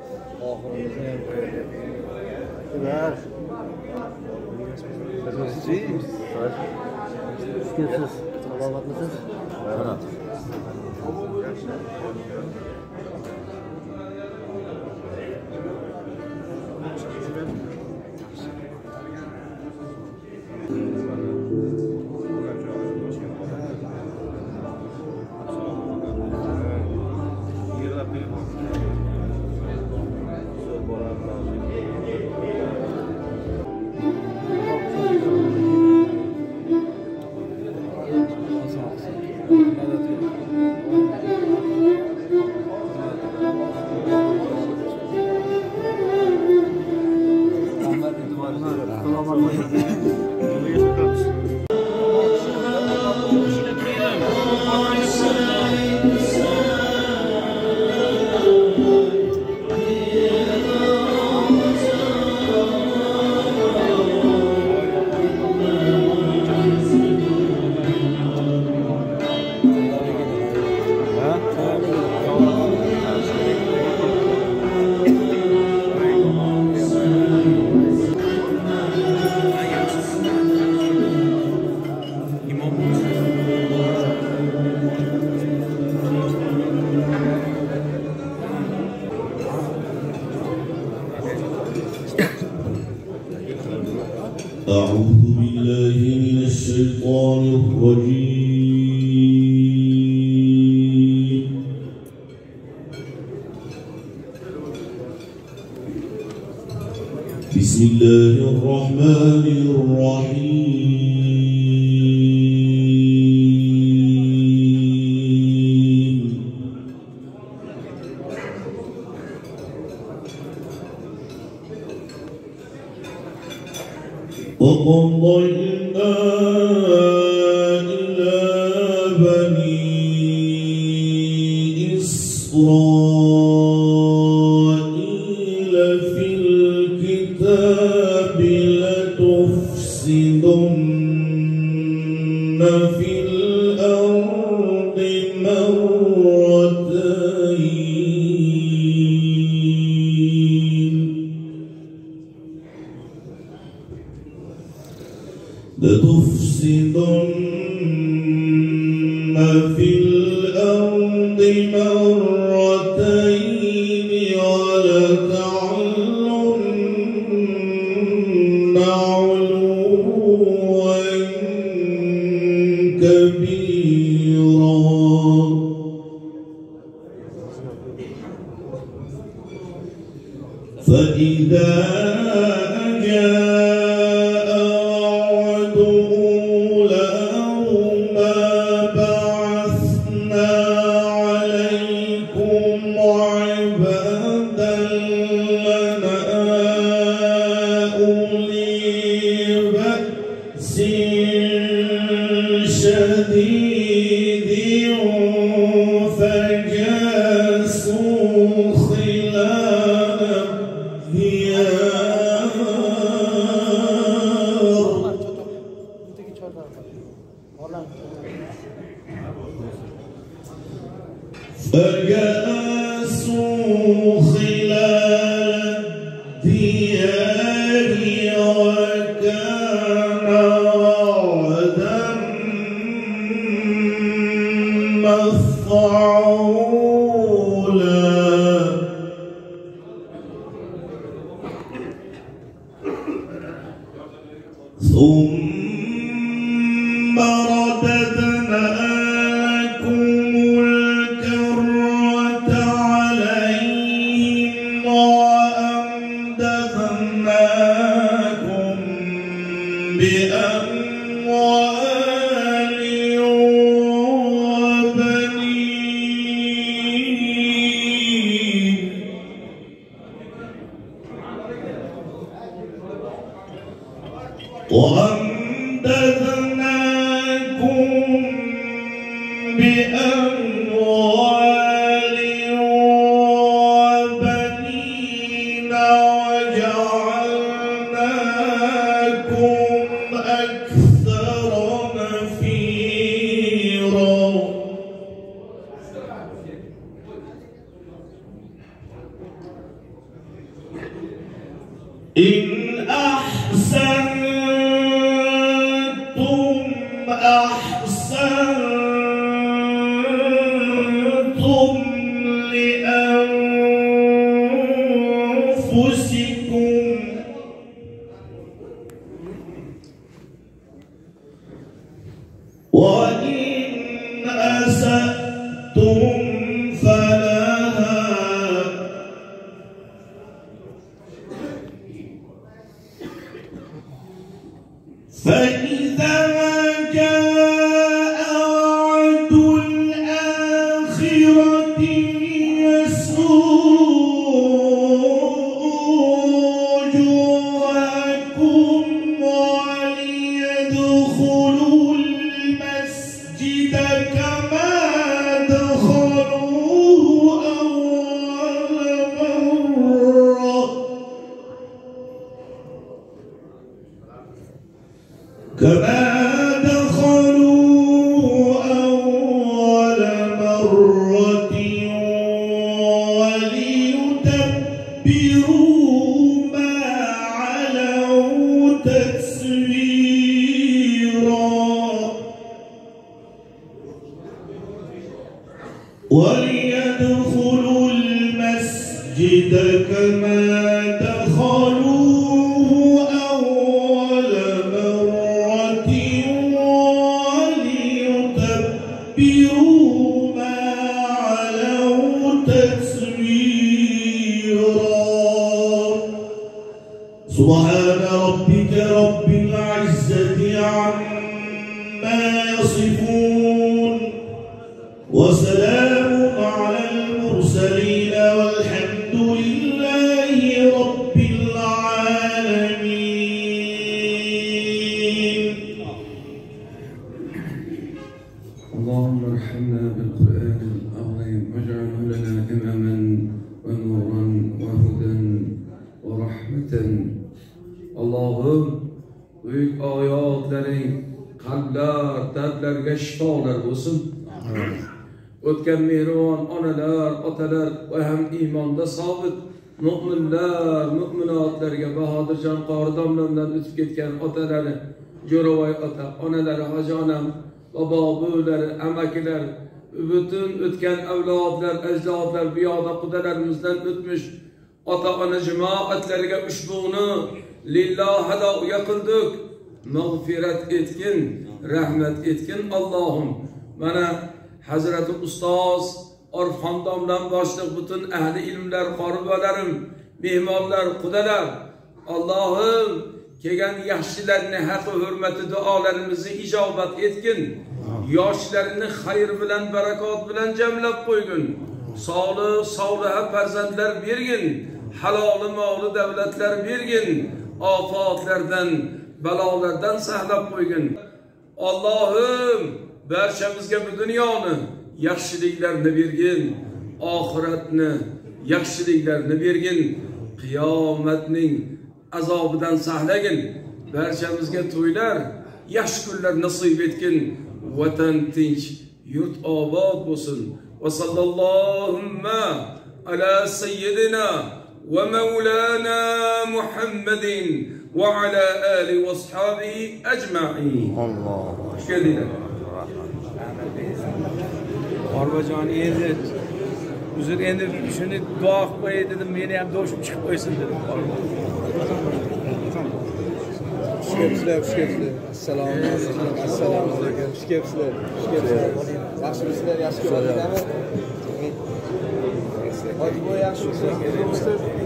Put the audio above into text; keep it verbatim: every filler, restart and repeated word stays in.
أعوذ بالله من الشيطان الرجيم. بسم الله الرحمن الرحيم. وقضينا إلى بني إسرائيل في الكتاب لتفسدن في الأرض مرتين لتفسدن في الأرض مرتين ولتعلن علوا كبيرا. فإذا جاء وعد أولاهما بعثنا عليكم عبادا لنا أولي بأس شديد فجاسوا خلال الديار فجاسوا خلال الديار وكان وعدا مفعولا. ثم رددنا لكم الكرة عليهم وأمددناكم بأموال وبنين وأمددناكم بأموال وبنين وجعلناكم أكثر نفيرا. إن أحسنتم أحسنتم لأنفسكم وإن أسأتم فلها فإذا جاء وعد الآخرة ليسوء وجوهكم وليدخلوا المسجد كما دخلوه أول مرة كما دخلوا أول مرة وليتبروا ما علوا تتبيرا وليدخلوا المسجد كما دخلوه أول مرة وليتبروا ما علوا تتبيرا سبحان ربك رب العزة عما يصفون وسلام على المرسلين والحمد لله رب العالمين. اللهم ارحمنا بالقرآن العظيم واجعله لنا إماما ونورا وهدى ورحمة. Allah'ım büyük ayetlerin kalpler, dertlerge şifalar olsun. O'tgan mehron onalar, otalar va ham iymonda sobit mu'minlar, mu'minatlarga Bahodirjon qori domlamdan o'tib ketgan otalari, Jo'ravoy ota, onalari, hojonam, bobo, buvilari, amakilar, butun o'tgan avlodlar, ajdodlar, bu yoqda qudalarimizdan o'tmish ota-ona jamoatlariga ushbuni lilloh adoya qildik. Mag'firat etgin, rahmat etgin Allohim. Mana Hazreti Ustoz Orfon domlam boshliq bütün ahli ilmlar, qoribolarim, mehmonlar, qudalar, Allohim kelgan yaxshilarning haqi hurmati duolarimizni ijobat etgin. Yoshlarini xayr bilan, barakot bilan jamlab qo'ygin. Solih, soliha farzandlar bergin. Haloli moli davlatlar bergin. Ofatlardan, balolardan saqlab qo'ygin. Allohim barchamizga bu dunyoni yaxshiliklarni bergin, oxiratni yaxshiliklarni bergin, qiyomatning azobidan saqlagin. Barchamizga to'ylar, yaxshi kunlar nasib etgin. Vatan tinch, yurt obod bo'lsin. Va sallallohu ala sayyidina va maulana Muhammadin va ala alihi va ashabihi ajma'in. Alloh. Shukr. Orbajon endi uzr endi shuni duo qilib qo'y dedim, meni ham do'shim chiqib qo'ysin dedim. Shukr, shukr. Assalomu alaykum. Assalomu alaykum. Shukr, shukr. Yaxshimisizlar? Yaxshi ko'rdingizmi? Hozir bu yaxshi.